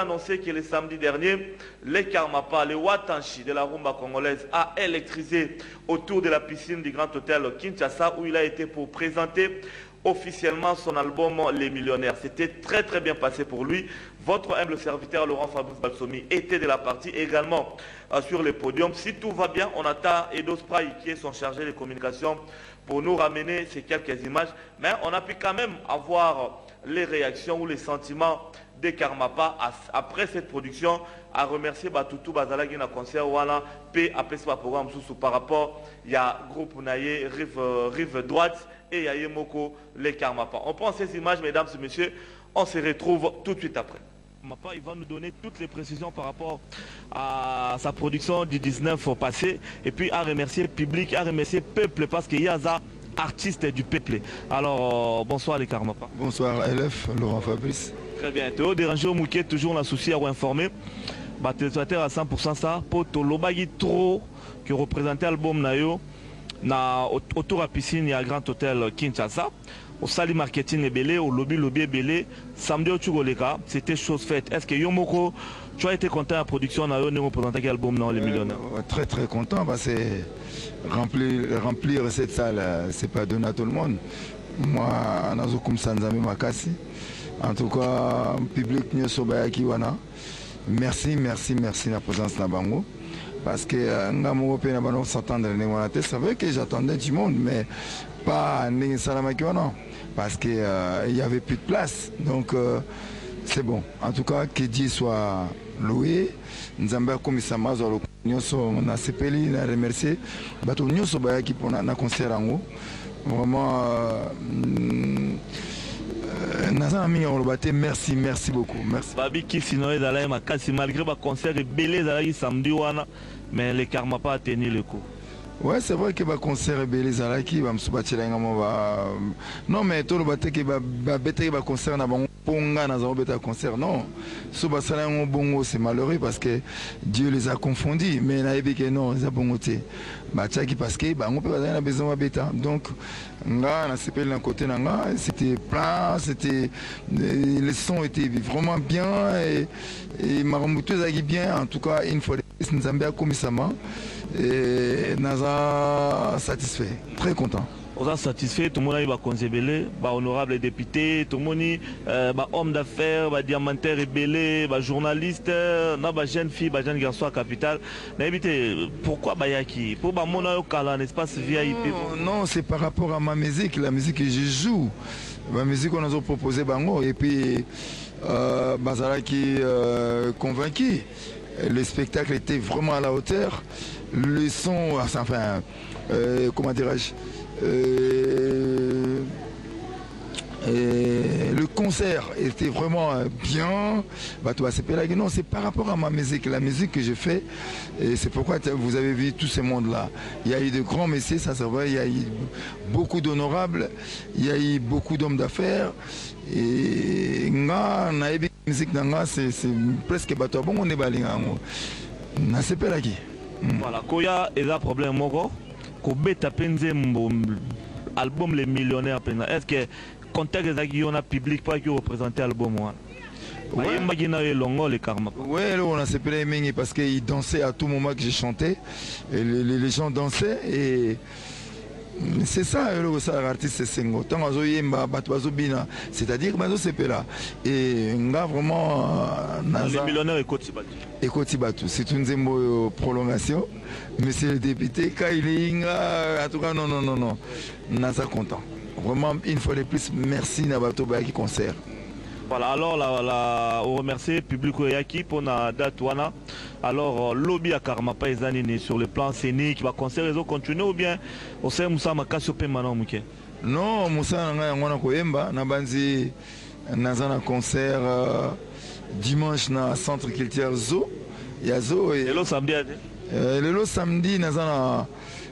annoncé que le samedi dernier, les Karmapa, les Watanchi de la rumba congolaise a électrisé autour de la piscine du Grand Hôtel Kinshasa où il a été pour présenter officiellement son album Les Millionnaires. C'était très très bien passé pour lui. Votre humble serviteur Laurent Fabrice Balsomi était de la partie également sur le podium. Si tout va bien, on attend Edo Spray qui est son chargé de communication pour nous ramener ces quelques images. Mais on a pu quand même avoir les réactions ou les sentiments des Karmapa après cette production, à remercier Batutu Bazalagi na concert wana P après ce programme sous par rapport il y a groupe Naye rive droite et Yaye Moko les Karmapa. On prend ces images mesdames et messieurs, on se retrouve tout de suite après. Il va nous donner toutes les précisions par rapport à sa production du 19 au passé et puis à remercier le public, à remercier le peuple parce qu'il y a ça artiste du peuple. Alors bonsoir les Karmapa. Bonsoir LF, Laurent Fabrice. Très bien. Théo déranger au Mouquet, toujours la souci à vous informer. Téléspectateur à 100% ça. Pour Tolobagi trop qui représentait l'album Nayo autour à piscine et à Grand Hôtel Kinshasa. Au Sali Marketing est belé, au lobby est belé. Samedi au Tchugoleka, c'était chose faite. Est-ce que Yomoko, tu as été content à la production Nayo nous représentait quel album dans Les Millionnaires? Très très content parce que remplir cette salle, c'est pas donné à tout le monde. Moi, Nazokum Sanzami Makasi. En tout cas, public Nyosobayaki Wana. Merci la présence de Bango. Parce que Ngamo Penabano s'attendre à c'est vrai que j'attendais du monde, mais pas Ning Salamaki Wana. Parce qu'il n'y avait plus de place. Donc c'est bon. En tout cas, que Dieu soit loué. Nzamba Komisama Zolo Nyoso na Sepeli, na remercier. Bato Nyosobayaki pour na concert en haut. Vraiment. Merci beaucoup. Merci. Babi qui sinon malgré le concert belé samedi mais les Karmapa a tenu le coup. Ouais, c'est vrai que le concert est belé zalaki non mais tout le baté que le concert n'a pas ponga na concert non. Bongo c'est malheureux parce que Dieu les a confondus mais na que non, ils a bongoté. Parce que on peut avoir besoin de donc c'était plein, les sons étaient vraiment bien et Maramoutou a bien. En tout cas, une fois nous avons bien commis ça et nous avons satisfait, très content. On est satisfait, tout le monde va conserver, honorable député, tout le monde, homme d'affaires, diamantaire rebelle, journaliste, jeune fille, jeune garçon à capitale. Pourquoi Bayaki? Pour mon un espace VIP? Non, c'est par rapport à ma musique, la musique que je joue. Ma musique qu'on a proposé Bango et puis Bazalaki convaincu. Le spectacle était vraiment à la hauteur. Le son, enfin, comment dirais-je? Le concert était vraiment bien. Non, c'est par rapport à ma musique, la musique que je fais. Et c'est pourquoi vous avez vu tous ces mondes-là. Il y a eu de grands messieurs, ça c'est vrai. Il y a eu beaucoup d'honorables. Il y a eu beaucoup d'hommes d'affaires. Et la musique c'est presque bateau. Bon, on est balinga. Voilà, Koya est un problème. Album Les Millionnaires, est-ce que contexte est public pour représenter l'album? Oui, on a séparé parce qu'ils dansaient à tout moment que j'ai chanté. Et les gens dansaient et c'est ça l'artiste c'est Sengo. C'est-à-dire et vraiment Les Millionnaires et Kotibatu. C'est une prolongation. Monsieur le député, Kailinga, en tout cas non. Nasa content. Vraiment une fois de plus, merci Nabato Bayaki concert. Voilà, alors on remercie le public Yaki pour la date. Alors, lobby à Karmapa Ezanini sur le plan scénique, va concert ils ont continué ou bien au sein Moussa Makasio Pemano Mouké? Non, Moussa Nangana Koyemba, Nabanzi Nazana concert dimanche na centre culturel Zo. Il y a Zo et le samedi. Le samedi Nazana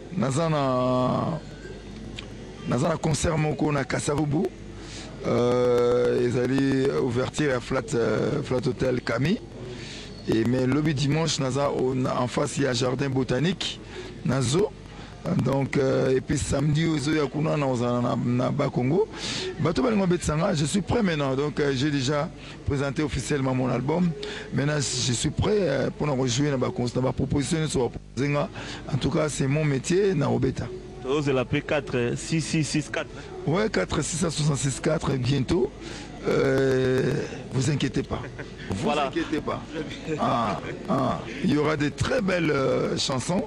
concert Moko na Kasavubu. Ils allaient ouverture à Flat Hotel Camille. Mais le dimanche, en face, il y a un jardin botanique. Nazo, Donc, et puis samedi, Congo. Je suis prêt maintenant. Donc, j'ai déjà présenté officiellement mon album. Maintenant, je suis prêt pour jouer dans ma proposition. En tout cas, c'est mon métier. C'est la P4 6664. Ouais, 4 bientôt. Vous inquiétez pas. Vous inquiétez pas. Il y aura de très belles chansons.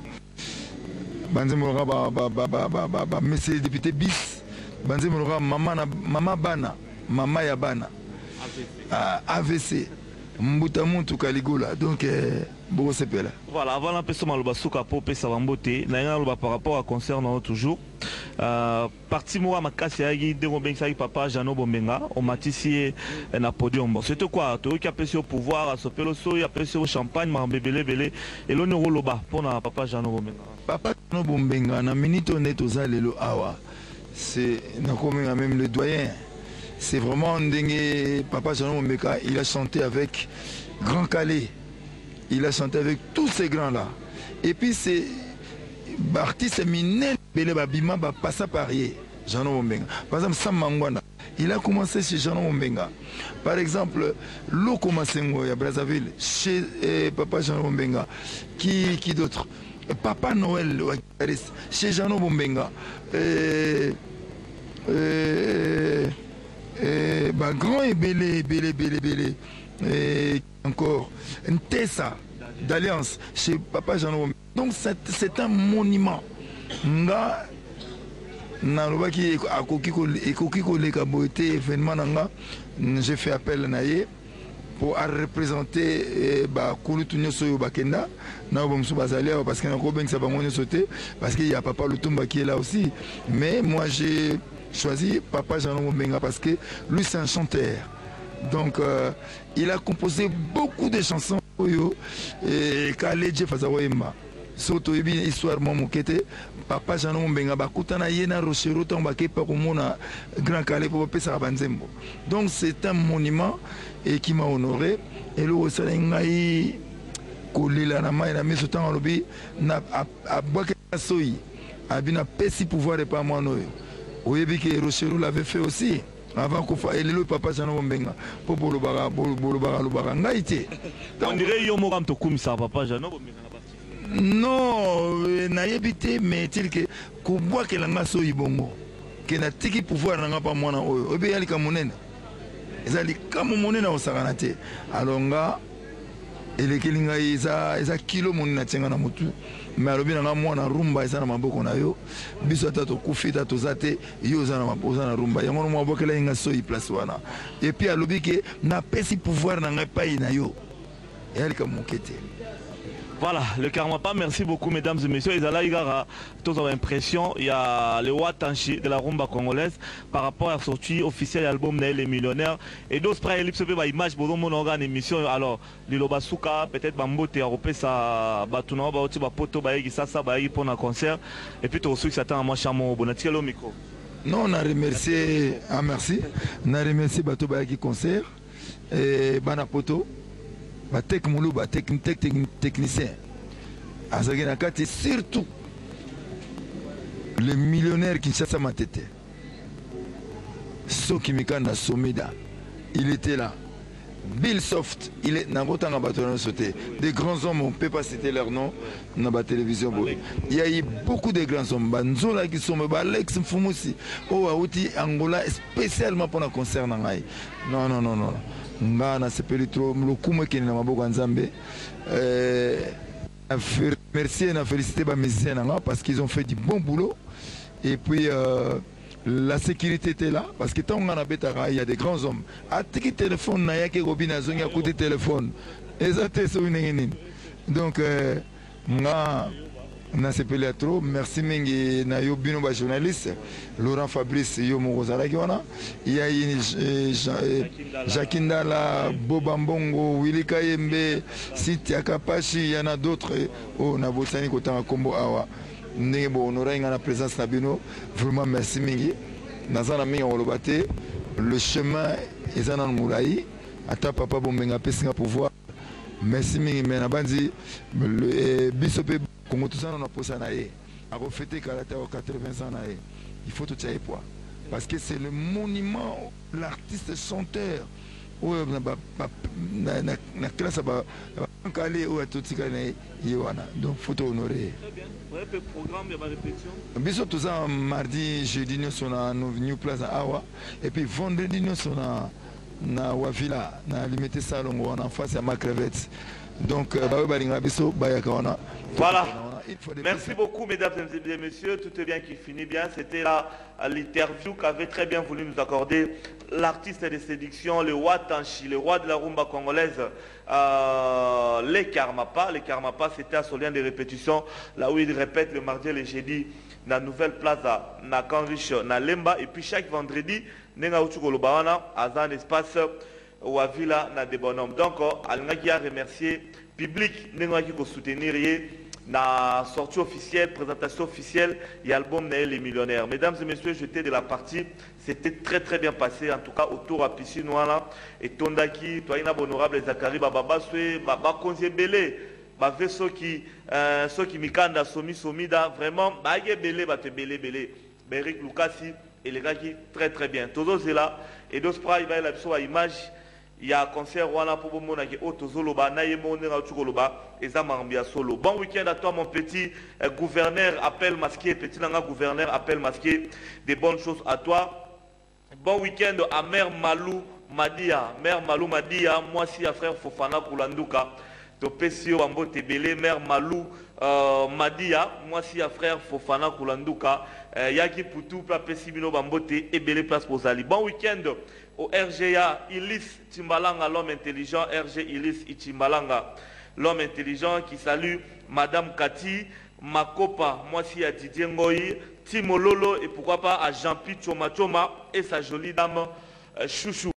Monsieur le député bis. Mama Bana. Mama Yabana. AVC. Mbutamuntu Kaligola. Donc, voilà, avant l'empêchement de Maloba pour Pesa Vambote, par rapport à concert toujours. Parti moi makasi yagi de Robinsa papa Jano Bombenga au matisi na podium. C'était quoi? Tu as apprécié au pouvoir à Sopelo so, il a apprécié au champagne, ma bébé belé et l'on roloba pour na papa Jano Bombenga. Papa Jano Bombenga na minute honnête aux alelo awa. C'est même le doyen. C'est vraiment dingue. Papa Jano Bombenga, il a chanté avec Grand Calais. Il a chanté avec tous ces grands-là. Et puis c'est artiste minel, Bima passa parier. Jano Bombenga. Par exemple, Sam Mangwana, il a commencé chez Jano Bombenga. Par exemple, Loko Masengo à Brazzaville, chez Papa Jano Bombenga. Qui d'autre? Papa Noël, chez Jano Bombenga. Grand et belé. Et encore une Tessa d'Alliance chez Papa Jano. Donc c'est un monument. Nga nalobaki ekoki koleka boité événement nanga, j'ai fait appel naye pour représenter kulutu nyoso yo bakenda na bomsu bazalia parce que nako bengsa bango nyoso te parce qu'il y a Papa Lutumba qui est là aussi, mais moi j'ai choisi Papa Jano Bombenga parce que lui c'est un chanteur. Donc il a composé beaucoup de chansons et Kaleje Fazawoyema. Surtout histoire Momokete, Papa Jano Bombenga bakutana yena Rochero Tambake Pakomona Grand Calais pour Pesa Banzembo. Donc c'est un monument et qui m'a honoré. Et le Rosalengai Kolila Nama et la mise au temps en lobby n'a à Boake Soyi a bien pesi pouvoir et pas moi noyo. Oyebi que Rochero l'avait fait aussi. Avant qu'on fasse le Papa Jano Bombenga pour Bolobara Ngaïté. On dirait Yomogam Tokumisa Papa Jano Bombenga. Non, naïbité, mais tel que Kouboua que l'anga so ibongo, que na tiki pouvoir n'anga pas moi na oyo, obe yali kamonene, ezali kamonene au saranate, alonga, ele kelinga isa kilo monina tsenga na mutu, mais alobi n'anga moi na rumba isa na maboko na yo, biso tato kufita to zate, yo za na mapoza na rumba, yango mo aboke la inga so i place wana, et puis alobi que na pesi pouvoir n'anga pa na yo, yali kamokete. Voilà, le Karmapa, merci beaucoup mesdames et messieurs. Ils ont tous l'impression, il y a le Watanchi de la rumba congolaise par rapport à la sortie officielle de l'album Les Millionnaires. Et d'autres près, il y a une image pour mon organe émission. Alors, Liloba Souka, peut-être Bambote, Europé, ça, Batuna, Baoti, Bapoto, Baïgi, Sasa, Baïgi pour un concert. Et puis, tout ceux qui s'attendent à moi, Chamo, Bonati, le micro. Non, on a remercié, merci. On a remercié Bato Baïgi concert. Et Banapoto. Technicien. Surtout les millionnaires qui chassent ma tête. Sokimikanda Somida, il était là. Bill Soft, il est dans votre sauté. Des grands hommes, on ne peut pas citer leur nom dans la télévision. Il y a eu beaucoup de grands hommes. Banzola qui sont Alex Mfumusi. Oh, Aouti Angola, spécialement pour le concert. Non. Ngana sepeli trop mlokume keni na maboko nzambe merci et féliciter les musiciens parce qu'ils ont fait du bon boulot et puis la sécurité était là parce que tant qu'on a betara il y a des grands hommes à tiki téléphone na yake robina zonga côté téléphone exactement so une donc na sepeli trop merci mingi na yo bino ba journaliste Laurent Fabrice yo mozala ki wana il y a Jakindala Bobambongo Willy Kayembe Sitia Kapashi il y en a d'autres oh na botani kotanga kombo awa ndenge bo honorer na présence na bino vraiment merci mingi nazana mingi olobate le chemin ezana ngulai ata Papa Bombenga pesinga pouvoir merci mingi mais na bandi le bisope Congo tout ça on a posé na ye à refêter Kalata aux 80 ans. Il faut tout ça et poids. Parce que c'est le monument, l'artiste chanteur. Na classe donc faut honorer. Très bien. Vous avez fait programme de ma répétition. Bisous tout ça mardi, jeudi nous sommes à New Place à Awa et puis vendredi nous sommes na Wavila na limité salon en face à ma crevette. Donc voilà. Merci beaucoup, mesdames et messieurs. Tout est bien qui finit bien. C'était là l'interview qu'avait très bien voulu nous accorder l'artiste de séduction, le roi Tanchi, le roi de la rumba congolaise, les Karmapa. Les Karmapa, c'était à son lien de répétition, là où il répète le mardi et le jeudi, dans la nouvelle plaza, na Kanrich, na Lemba. Et puis chaque vendredi, nenga Uchukolobawana, à un espace ou à Villa, na des bonhommes. Donc, Alingaki a remercié public, nenga qui ko soutenir la sortie officielle, présentation officielle et album Les Millionnaires. Mesdames et messieurs, j'étais de la partie, c'était très bien passé, en tout cas autour à piscine voilà, et Tondaki, toi honorable Zakari Baba Soué, Baba Konzie Belé, Bave ceux qui mikanda somida vraiment, Bagé Belé, Bate Belé, Beric Lukasi et les gars qui très bien. Tous c'est là et d'autres il va y avoir image. Il y a un concert pour mon solo. Bon week-end à toi mon petit gouverneur, appel masqué, petit gouverneur, appel masqué, des bonnes choses à toi. Bon week-end à Mère Malou Madia, moi si à frère Fofana Koulandouka, Topesio Ambo Tebele, Mère Malou Madia, moi si à frère Fofana Koulandouka, Yaki Poutou, Plapesibino Bambote et Belé Place Posali. Bon week-end au RGA Ilis Timbalanga, l'homme intelligent, RG Ilis Timbalanga, l'homme intelligent qui salue Madame Kati, Makopa, moi si à Didier Ngoyi, Timololo et pourquoi pas à Jean-Pi Choma Choma et sa jolie dame Chouchou.